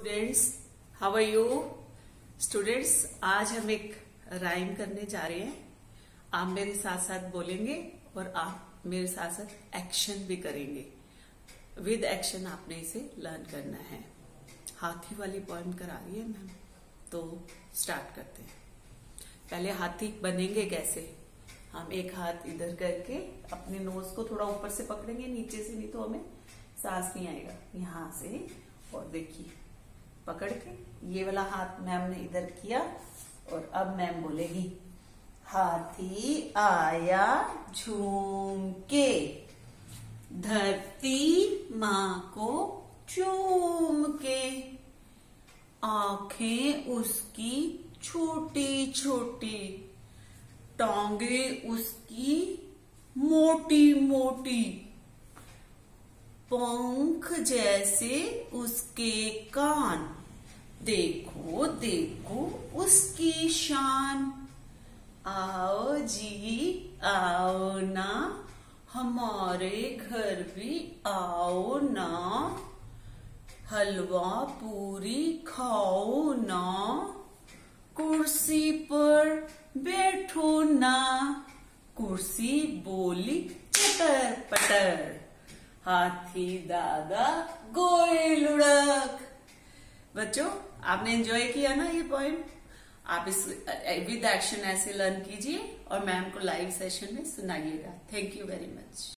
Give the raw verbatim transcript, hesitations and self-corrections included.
Students, how are you? Students, आज हम एक राइम करने जा रहे हैं। आप मेरे साथ साथ बोलेंगे और आप मेरे साथ साथ एक्शन भी करेंगे। विद एक्शन आपने इसे लर्न करना है। हाथी वाली पॉइंट करा रही है मैम, तो स्टार्ट करते हैं। पहले हाथी बनेंगे कैसे? हम एक हाथ इधर करके अपने नोज को थोड़ा ऊपर से पकड़ेंगे, नीचे से नहीं तो हमें सांस नहीं आएगा। यहां से और देखिए पकड़ के ये वाला हाथ मैम ने इधर किया और अब मैम बोलेगी हाथी आया झूम के, धरती माँ को चूम के, आंखें उसकी छोटी छोटी, टांगे उसकी मोटी मोटी, पंख जैसे उसके कान, देखो देखो उसकी शान। आओ जी आओ ना, हमारे घर भी आओ ना, हलवा पूरी खाओ ना, कुर्सी पर बैठो ना। कुर्सी बोली चटर पटर, हाथी दादा गोए लुढ़क। बच्चों, आपने एंजॉय किया ना ये पॉइंट? आप इस विद एक्शन ऐसे लर्न कीजिए और मैम को लाइव सेशन में सुनाइएगा। Thank you very much.